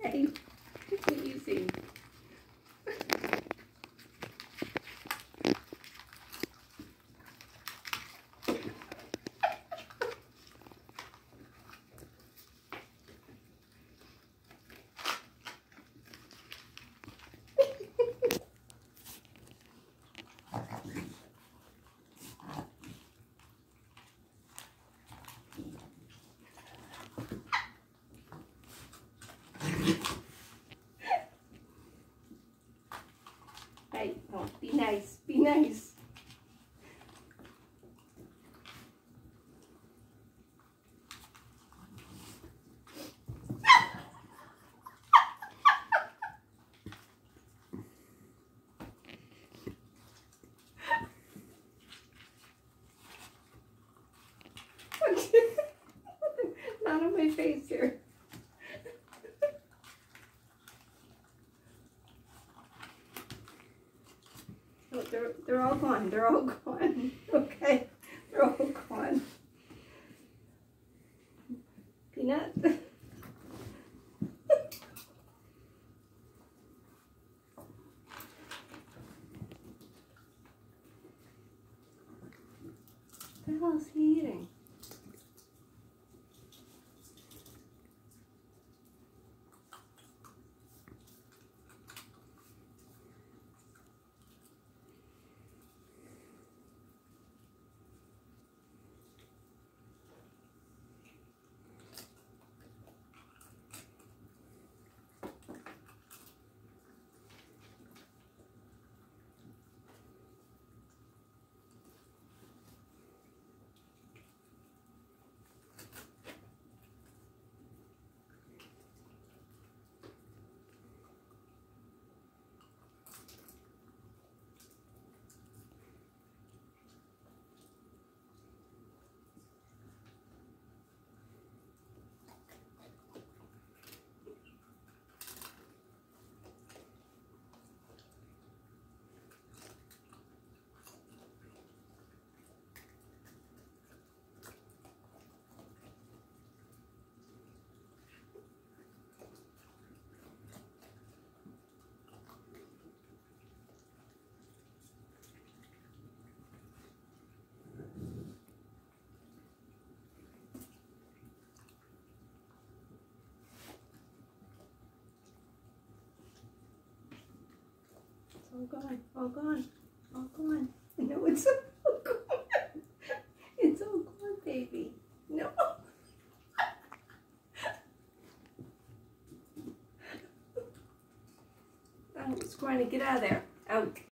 Okay. Easy. Hey, oh, be nice. Be nice. Not on my face here. Oh, they're all gone. They're all gone. Okay, they're all gone. Peanut. What the hell is he eating? All gone, all gone, all gone. No, it's all gone. It's all gone, baby. No. Oh, it's going to get out of there. Out.